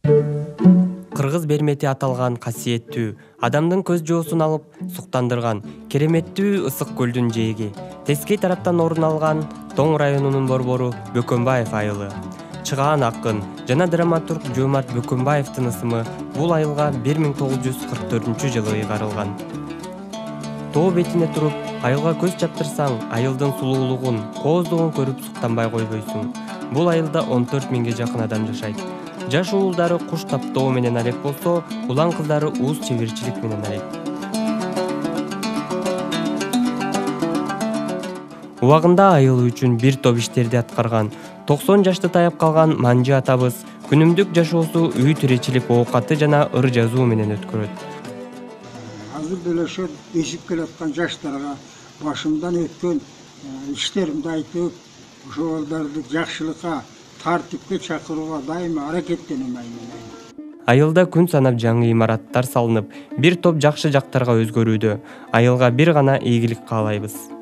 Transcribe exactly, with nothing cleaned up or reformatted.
Кыргыз бермети аталган касиеттүү, адамдын көз жоосун алып суктандырган кереметтүү ысык көлдүн жээги, тескей тараптан орун алган Тоң районунун борбору Бөкөнбаев айылы. Чыгаан акын жана драматург Жомарт Бөкөнбаевдин ысымы бул айылга бир миң тогуз жүз кырк төртүнчү жылы ыйгарылган. Тоо бетине туруп, айылга көз чаптырсаң, айылдын сулуулугун, кооздугун көрүп суктанбай койбойсуң. Бул айылда он төрт миңге жакын адам жашайт. Жаш уулдары куш таптоо менен алек болсо, улан кыздары ууз чеберчилик менен алек. Убагында айыл үчүн бир топ иштерди аткарган, токсон жашты таяп калган Манжы атабыз күнүмдүк жашоосу үй тиричилик, оокаты жана ыр жазуу менен өткөрөт. Азыр деле өсүп келаткан жаштарга башымдан өткөн иштеримди айтып, ошолорду жакшылыкка, тартипке чакырууга дайыма аракеттенем. Айылда күн санап жаңы имараттар салынып, бир топ жакшы жактарга өзгөрүүдө. Айылга бир гана ийгилик каалайбыз.